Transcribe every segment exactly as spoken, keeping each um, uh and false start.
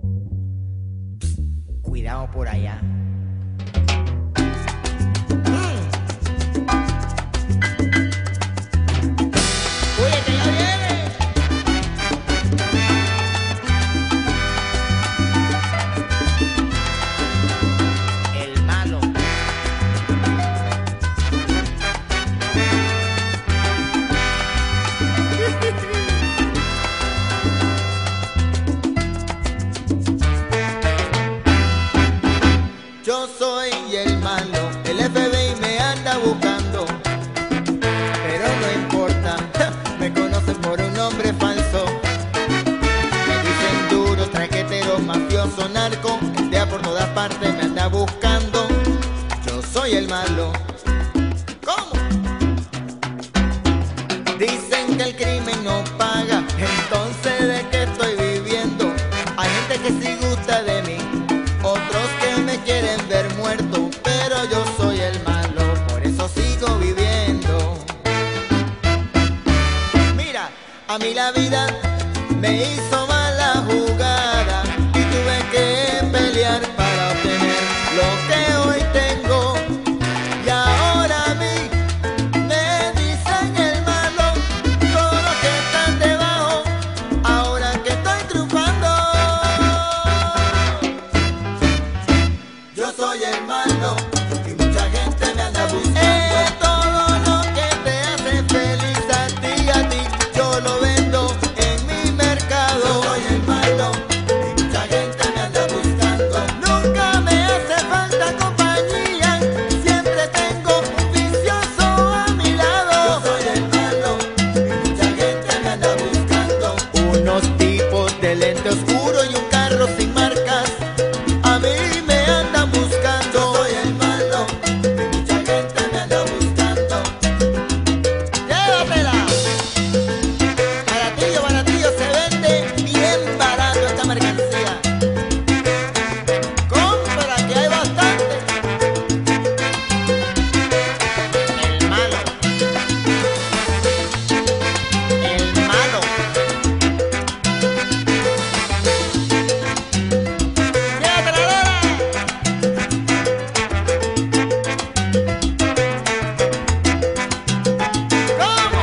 Cuidado por allá. Oye, que ya viene. El malo. Yo soy el malo, el F B I me anda buscando, pero no importa, me conocen por un nombre falso. Me dicen duro, traquetero, mafioso, narco, el D E A por todas partes me anda buscando. Yo soy el malo. ¿Cómo? Dicen que el crimen no paga, entonces ¿de qué estoy viviendo? Hay gente que sí gusta de mí, otros que me quieren ver muerto, pero yo soy el malo, por eso sigo viviendo. Mira, a mí la vida me hizo mala jugada y tuve que pelear para obtener lo que hoy tengo. Y ahora a mí me dicen el malo, todos los que están debajo, ahora que estoy triunfando. Yo soy el malo y mucha gente me anda buscando. Eh, todo lo que te hace feliz a ti y a ti, yo lo vendo en mi mercado. Yo soy el malo y mucha gente me anda buscando. Nunca me hace falta compañía, siempre tengo un vicioso a mi lado. Yo soy el malo y mucha gente me anda buscando. Unos tipos de lente oscuro y un carro sin marcas, a mí me andan buscando. Yo soy el malo y mucha gente me anda buscando. Llévatela. Baratillo, baratillo, se vende bien barato esta mercancía. Compra, que hay bastante. El malo. El malo. Llévatela, Lola. ¿Cómo?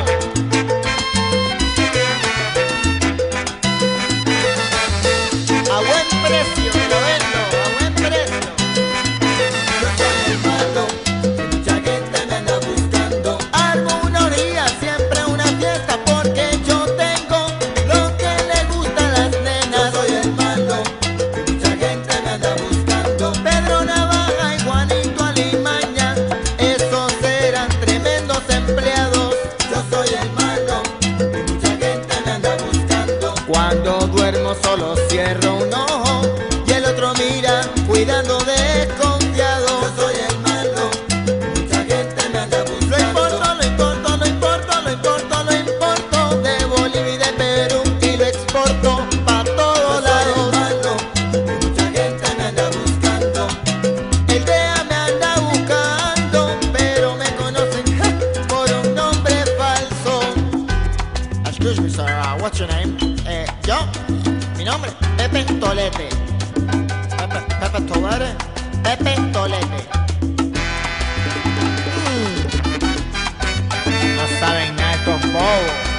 A buen precio me lo vendo, a buen precio. Yo soy el malo y mucha gente me anda buscando. Armo una orgía, siempre una fiesta, porque yo tengo lo que le gusta a las nenas. Yo soy el malo y mucha gente me anda buscando. Pedro Navaja y Juanito Alimaña, esos eran tremendos empleados. Yo soy el malo y mucha gente me anda buscando. Cuando duermo solo cierro un ojo y el otro mira cuidando desconfiado. Yo soy el malo y mucha gente me anda buscando. Lo importo, lo importo, lo importo, lo importo, lo importo de Bolivia y de Perú y lo exporto pa' todos lados. Yo soy el malo y mucha gente me anda buscando. El D E A me anda buscando, pero me conocen por un nombre falso. Excuse me, sir, uh, what's your name? Eh, yo, mi nombre, Pepe Tolete. Pepe, Pepe Tolete, Pepe Tolete. Mm. No saben nada estos bobos.